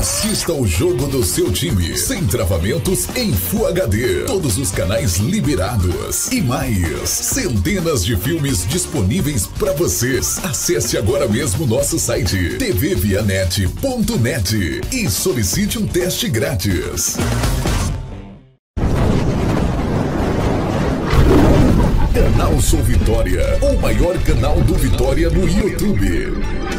Assista o jogo do seu time, sem travamentos, em Full HD. Todos os canais liberados. E mais, centenas de filmes disponíveis para vocês. Acesse agora mesmo nosso site tvvianet.net e solicite um teste grátis. Canal Sou Vitória, o maior canal do Vitória no YouTube.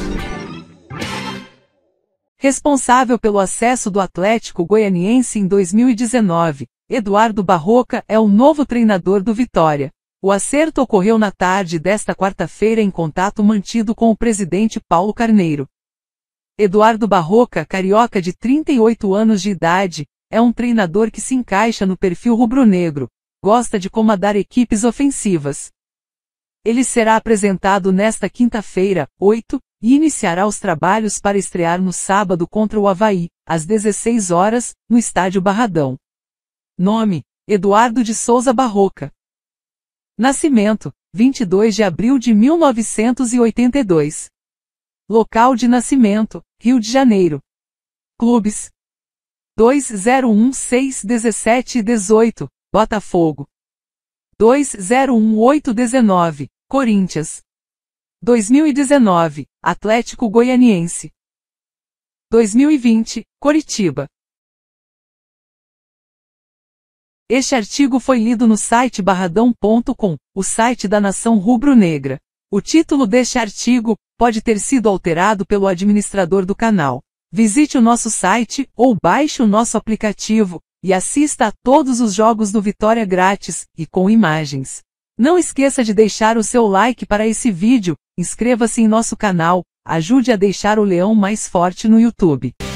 Responsável pelo acesso do Atlético Goianiense em 2019, Eduardo Barroca é o novo treinador do Vitória. O acerto ocorreu na tarde desta quarta-feira em contato mantido com o presidente Paulo Carneiro. Eduardo Barroca, carioca de 38 anos de idade, é um treinador que se encaixa no perfil rubro-negro, gosta de comandar equipes ofensivas. Ele será apresentado nesta quinta-feira, 8, e iniciará os trabalhos para estrear no sábado contra o Avaí, às 16 horas, no Estádio Barradão. Nome: Eduardo de Souza Barroca. Nascimento: 22 de abril de 1982. Local de nascimento: Rio de Janeiro. Clubes: 2016-17-18, Botafogo. 2018-19, Corinthians. 2019, Atlético Goianiense. 2020, Coritiba. Este artigo foi lido no site barradão.com, o site da Nação Rubro-Negra. O título deste artigo pode ter sido alterado pelo administrador do canal. Visite o nosso site ou baixe o nosso aplicativo e assista a todos os jogos do Vitória grátis e com imagens. Não esqueça de deixar o seu like para esse vídeo, inscreva-se em nosso canal, ajude a deixar o leão mais forte no YouTube.